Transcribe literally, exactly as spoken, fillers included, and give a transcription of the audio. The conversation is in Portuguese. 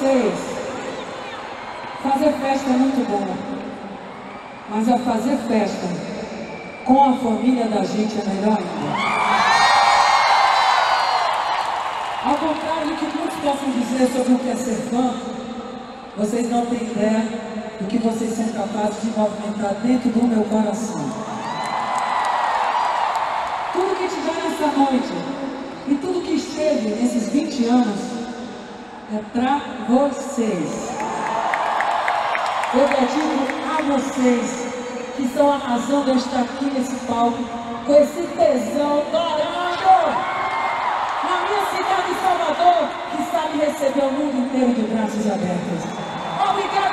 vocês, fazer festa é muito bom, mas a fazer festa com a família da gente é melhor ainda. Ao contrário do que muitos possam dizer sobre o que é ser fã, vocês não têm ideia do que vocês são capazes de movimentar dentro do meu coração. Tudo que tiver nessa noite e tudo que esteve nesses vinte anos é pra vocês. Eu dedico a vocês que são a razão de eu estar aqui nesse palco com esse tesão dourado na minha cidade de Salvador, que sabe receber o mundo inteiro de braços abertos. Obrigado!